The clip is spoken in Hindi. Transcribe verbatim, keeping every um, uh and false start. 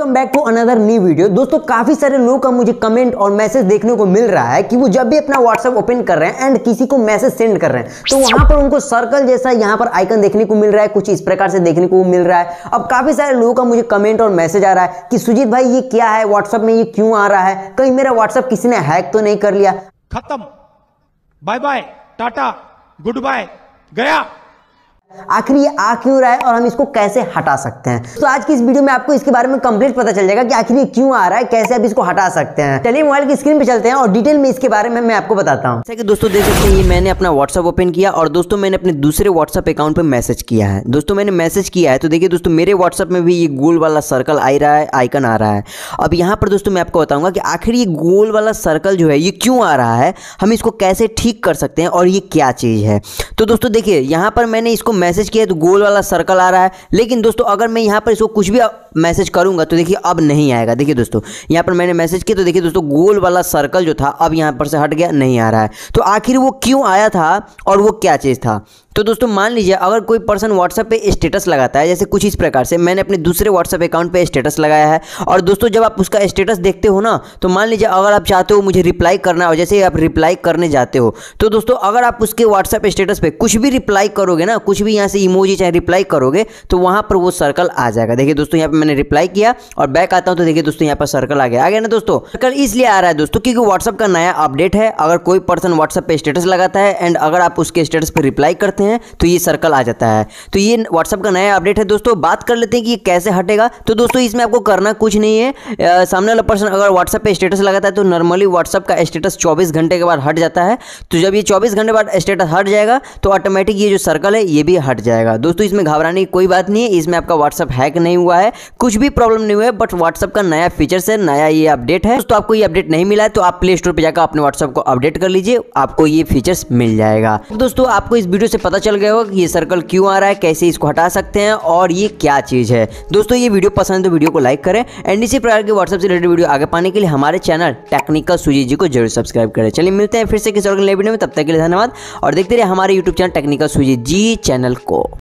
Welcome back to another new video. दोस्तों काफी सारे लोगों का मुझे कमेंट और मैसेज देखने को मिल रहा है कि वो जब भी अपना व्हाट्सएप ओपन कर रहे हैं एंड किसी को मैसेज सेंड कर रहे हैं तो वहां पर उनको सर्कल जैसा यहां पर आइकन देखने को मिल रहा है, कुछ इस प्रकार से देखने को मिल रहा है। अब काफी सारे लोगों का मुझे कमेंट और मैसेज आ रहा है कि सुजीत भाई ये क्या है, व्हाट्सएप में ये क्यों आ रहा है, कहीं मेरा व्हाट्सएप किसी ने हैक तो नहीं कर लिया। खत्म, bye bye, tata, goodbye, गया। आखिर ये आ क्यों रहा है और हम इसको कैसे हटा सकते हैं, तो आज की इस वीडियो में आपको इसके बारे में कंप्लीट पता चल जाएगा कि आखिर ये क्यों आ रहा है, कैसे आप इसको हटा सकते हैं। चलिए मोबाइल की स्क्रीन पे चलते हैं और डिटेल में इसके बारे में मैं आपको बताता हूं। जैसे कि दोस्तों देख सकते हैं ये मैंने अपना व्हाट्सएप ओपन किया और दोस्तों मैंने अपने दूसरे व्हाट्सएप अकाउंट पे मैसेज किया है। दोस्तों मैंने मैसेज किया है तो देखिए दोस्तों मेरे व्हाट्सएप में भी ये गोल वाला सर्कल आ रहा है, आइकन आ रहा है। अब यहाँ पर दोस्तों मैं आपको बताऊंगा कि आखिर ये गोल वाला सर्कल जो है ये क्यों आ रहा है, हम इसको कैसे ठीक कर सकते हैं और ये क्या चीज़ है। तो दोस्तों देखिए यहाँ पर मैंने इसको मैसेज किया तो गोल वाला सर्कल आ रहा है, लेकिन दोस्तों अगर मैं यहाँ पर इसको कुछ भी मैसेज करूंगा तो देखिए अब नहीं आएगा। देखिए दोस्तों यहाँ पर मैंने मैसेज किया तो देखिए दोस्तों गोल वाला सर्कल जो था अब यहाँ पर से हट गया, नहीं आ रहा है। तो आखिर वो क्यों आया था और वो क्या चीज़ था। तो दोस्तों मान लीजिए अगर कोई पर्सन व्हाट्सएप पे स्टेटस लगाता है, जैसे कुछ इस प्रकार से मैंने अपने दूसरे व्हाट्सएप अकाउंट पे स्टेटस लगाया है और दोस्तों जब आप उसका स्टेटस देखते हो ना तो मान लीजिए अगर आप चाहते हो मुझे रिप्लाई करना और जैसे आप रिप्लाई करने जाते हो तो दोस्तों अगर आप उसके व्हाट्सएप स्टेटस पे कुछ भी रिप्लाई करोगे ना, कुछ भी यहाँ से इमोजी चाहे रिप्लाई करोगे तो वहाँ पर वो सर्कल आ जाएगा। देखिए दोस्तों यहाँ पर मैंने रिप्लाई किया और बैक आता हूँ तो देखिए दोस्तों यहाँ पर सर्कल आ गया आ गया ना दोस्तों। सर्कल इसलिए आ रहा है दोस्तों क्योंकि व्हाट्सएप का नया अपडेट है। अगर कोई पर्सन व्हाट्सएप पे स्टेटस लगाता है एंड अगर आप उसके स्टेटस पर रिप्लाई करते हैं तो ये सर्कल आ जाता है। तो ये व्हाट्सएप का नया अपडेट है दोस्तों। बात कर लेते हैं कि ये कैसे हटेगा। तो दोस्तों इसमें आपको करना कुछ नहीं है, आ, सामने वाला पर्सन अगर व्हाट्सएप पे स्टेटस लगाता है तो नॉर्मली व्हाट्सएप का स्टेटस चौबीस घंटे के बाद हट जाता है। तो जब ये चौबीस घंटे बाद स्टेटस हट जाएगा तो ऑटोमेटिक ये जो सर्कल है ये भी हट जाएगा। दोस्तों इसमें घबराने की कोई बात नहीं है, इसमें आपका व्हाट्सएप हैक नहीं हुआ है, कुछ भी प्रॉब्लम नहीं हुआ है, बट व्हाट्सएप का नया फीचर्स है, नया ये अपडेट है। दोस्तों आपको ये अपडेट नहीं मिला है तो आप प्ले स्टोर पर जाकर अपने व्हाट्सएप को अपडेट कर लीजिए, आपको ये फीचर्स मिल जाएगा। दोस्तों आपको इस वीडियो से पता चल गया होगा कि ये सर्कल क्यों आ रहा है, कैसे इसको हटा सकते हैं और ये क्या चीज़ है। दोस्तों ये वीडियो पसंद है तो वीडियो को लाइक करें एंड इसी प्रकार के व्हाट्सएप से रिलेटेड वीडियो आगे पाने के लिए हमारे चैनल टेक्निकल सुजीत जी को जरूर सब्सक्राइब करें। चलिए मिलते हैं फिर से किसी और नए वीडियो में, तब तक के लिए धन्यवाद और देखते रहिए हमारे YouTube channel technical Sujeet ji channel को।